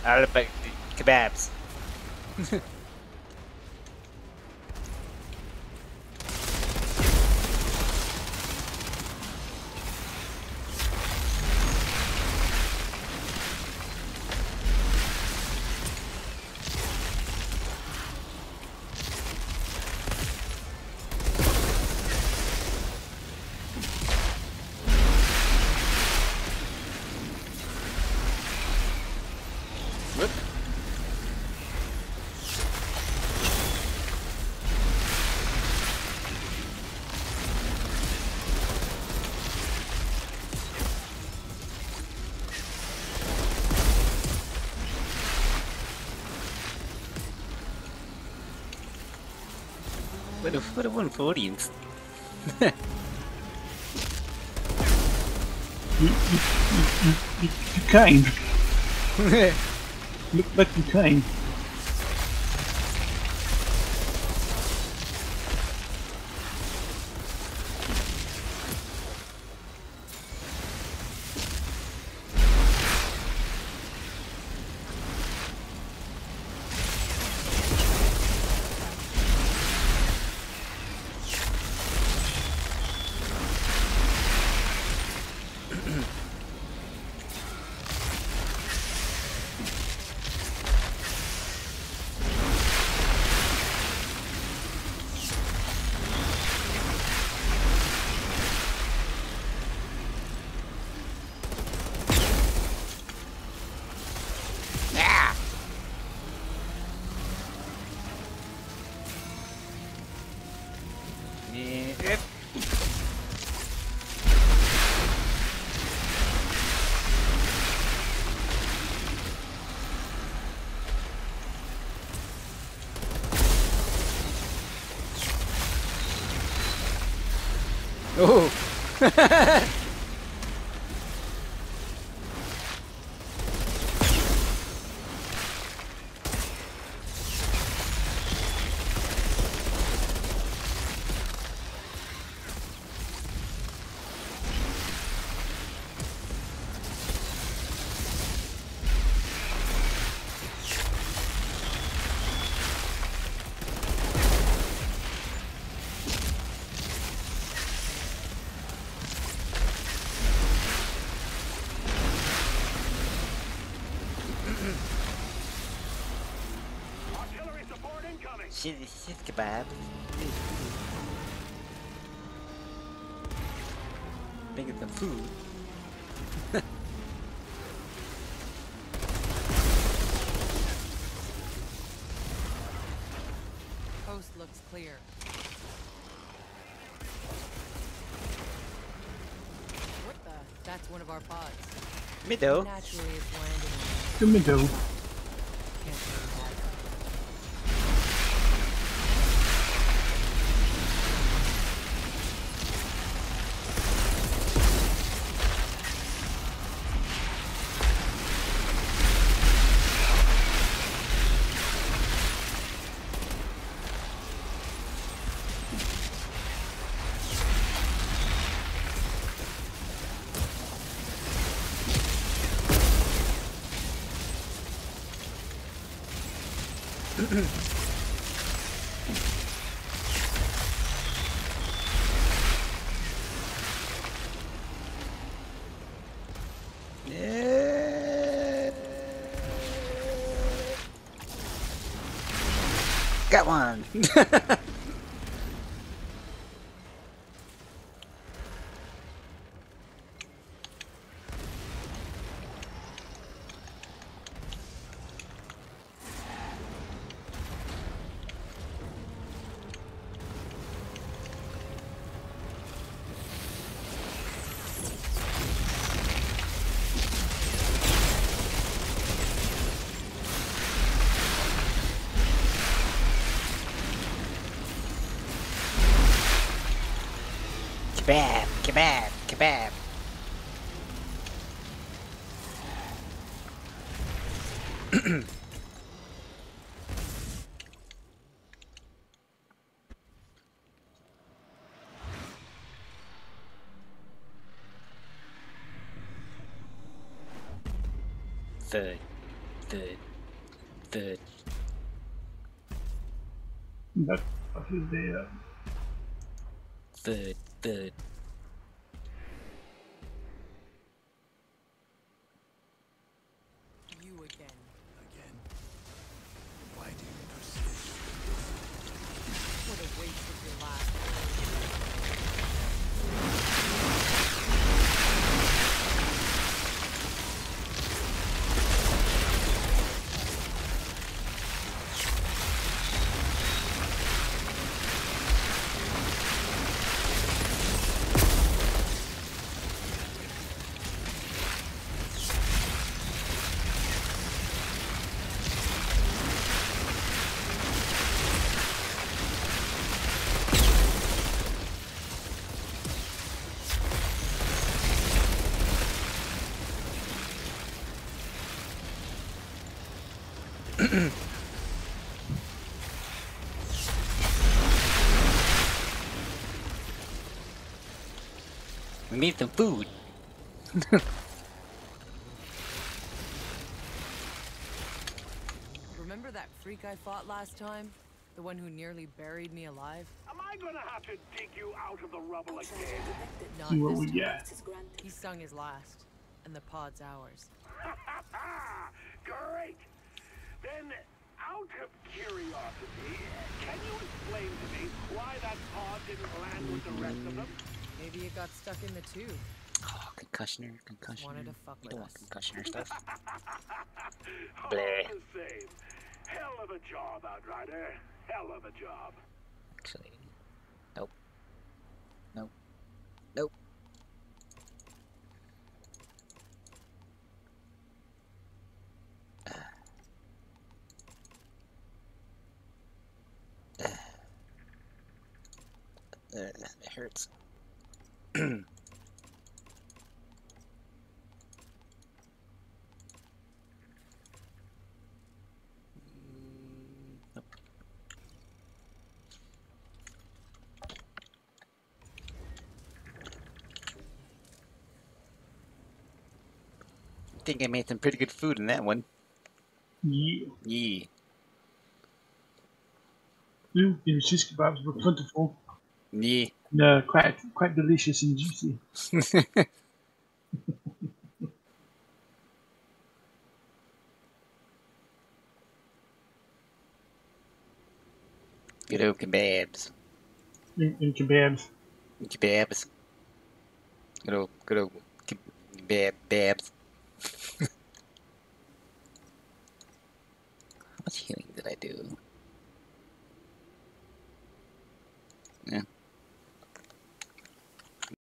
Arabic kebabs. Look. What a wonderful audience. You came. Look like you came. Yep. Oh. Shish kebab. Making some food. Coast looks clear. What the? That's one of our pods. Middle. Naturally, it's landing. The middle. Can't see that. Yeah. Got one. Kebab, kebab, kebab. Third. Thud. Thud. That is the Thud. Thud. You again. Again? Why do you persist? What a waste of your last. We need some food. Remember that freak I fought last time? The one who nearly buried me alive? Am I gonna have to dig you out of the rubble again? Not see what this we time. get. He sung his last, and the pod's ours. Great! Then, out of curiosity, can you explain to me why that pod didn't land with the rest of them? Maybe it got stuck in the tube. Oh, concussioner, concussioner. Wanted to fuck You with don't want us. concussioner stuff. All Bleh. the same. Hell of a job, Outrider. Hell of a job. Actually, nope. Nope. Nope. It hurts. Nope. I think I made some pretty good food in that one. Yeah. Yeah. Ooh, the shish kebabs were plentiful. Yeah. Quite delicious and juicy. Good old kebabs. And kebabs. Kebabs. Good old kebabs. How much healing did I do?